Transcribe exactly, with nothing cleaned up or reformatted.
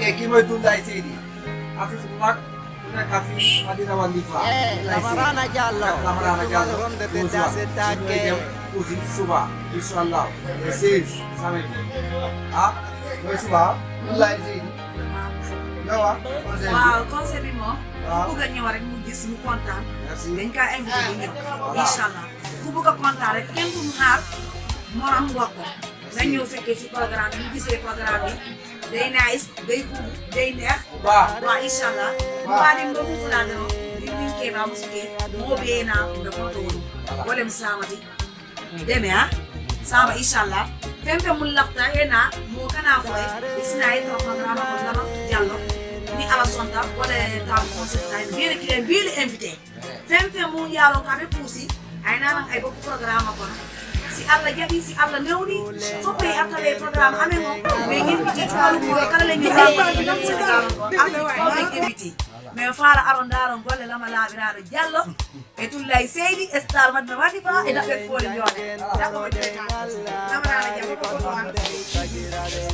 kii mooy Toulaye Seydi affiche bu mag bu nekk affiche Madina Wandifa Lamarana Diallo Lamarana Diallo aussi suba inshallah le seize samedi ah mooy suba Toulaye Seydi yow ah waaw concert bi moom ku bëgg a ñëw rek mu gis mu kontaan dañ kaa invité bu ñëw inshallah ku bëgg a kontaan rek kenn du mu xaar morom mbokk nga ñëw fekkee ci programme bi ñu gisee programme bi day nice day day neex waaw inshallah mbaɗi ɗo fulade o min keɓa musike moɓena ɓe gonto woni wolem samati deme ha sama inchallah fempe mum lafta hena mo kana foye e sina yetto programme ko lama diallo ni ala sonta wala tam conseil tay bele kile bele invité fempe mum yalo kaɓe puusi aynanan ay bokko programme kono si Allah jaɓi si Allah newni foppe attawe programme amen o ɓe invité tuwalukoɓe kala le ñi sénégal o ɓe invité mais faala aron daron golle lama laabiraɗo diallo e Toulaye Seydi star Madina Wandifa e daɓɓe foole jooɗe daɓɓo ɓe lamarana diallo ko ɗon